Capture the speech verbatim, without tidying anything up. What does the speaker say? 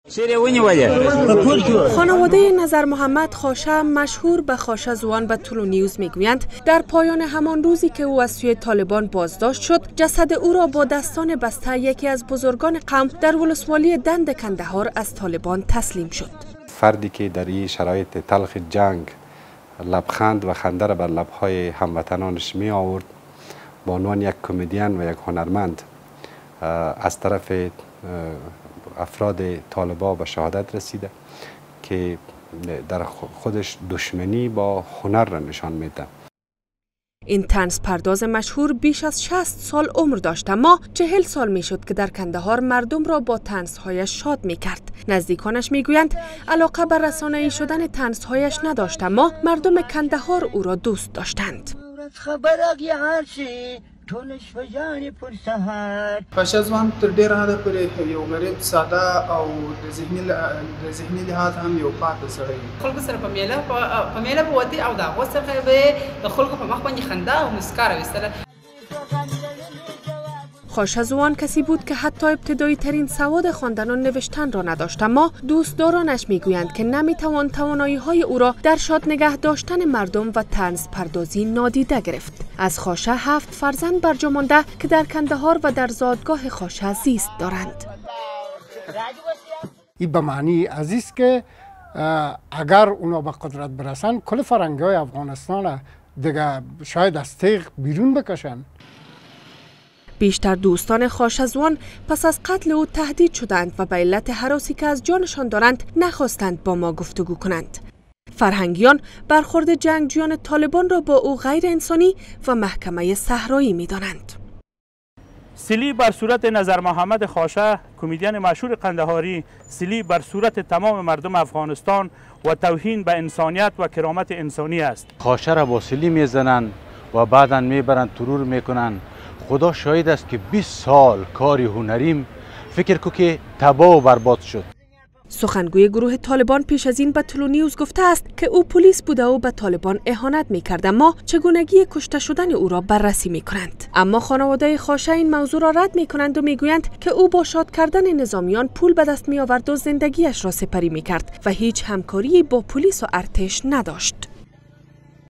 خانواده نظر محمد خاشه مشهور به خاشه زوان به تلو نیوز میگویند در پایان همان روزی که او از سوی طالبان بازداشت شد، جسد او را با دستان بسته یکی از بزرگان قوم در ولسوالی دند کندهار از طالبان تسلیم شد. فردی که در این شرایط تلخ جنگ لبخند و خنده را بر لبهای هموطنانش می آورد، با عنوان یک کمدین و یک هنرمند از طرف افراد طالبا به شهادت رسیده که در خودش دشمنی با هنر را نشان میده. این طنز پرداز مشهور بیش از شصت سال عمر داشت، اما چهل سال می شد که در کندهار مردم را با طنزهایش شاد می کرد. نزدیکانش می گویند علاقه بر رسانه‌ای شدن طنزهایش نداشت، اما مردم کندهار او را دوست داشتند. خاشه زوان تر ډیره حده پورې یو غریب ساده او د ذهني د ذهني لحاظ هم یو پاک سړی خلکو سره په میله په میله به وتی او د هغو څخه به د خلکو په مخ باندې خنده او مسکا راویستله. خاشه زوان کسی بود که حتی ابتدایی ترین سواد خواندن و نوشتن را نداشت، اما دوستدارانش میگویند که نمیتوان توانایی های او را در شاد نگه داشتن مردم و طنز پردازی نادیده گرفت. از خاشه هفت فرزند برجا مانده که در کندهار و در زادگاه خاشه زیست دارند. این به معنی عزیز که اگر اونا به قدرت برسن کل فرنگای افغانستان دیگه شاید از تیغ بیرون بکشن. بیشتر دوستان خاشه زوان پس از قتل او تهدید شدند و به علت هراسی که از جانشان دارند نخواستند با ما گفتگو کنند. فرهنگیان برخورد جنگجویان طالبان را با او غیر انسانی و محکمه صحرایی می دانند. سیلی بر صورت نظر محمد خاشه، کمدین مشهور قندهاری، سیلی بر صورت تمام مردم افغانستان و توهین به انسانیت و کرامت انسانی است. خاشه را با سیلی میزنند و بعدا میبرند ترور میکنند. خدا شاهد است که بیست سال کاری هنریم فکر کو که تباه و برباد شد. سخنگوی گروه طالبان پیش از این به تلو نیوز گفته است که او پلیس بوده و به طالبان اهانت می‌کرد، اما چگونگی کشته شدن او را بررسی می‌کنند. اما خانواده خاشه این موضوع را رد می‌کنند و می‌گویند که او با شاد کردن نظامیان پول به دست می‌آورد و زندگیش را سپری می‌کرد و هیچ همکاری با پلیس و ارتش نداشت.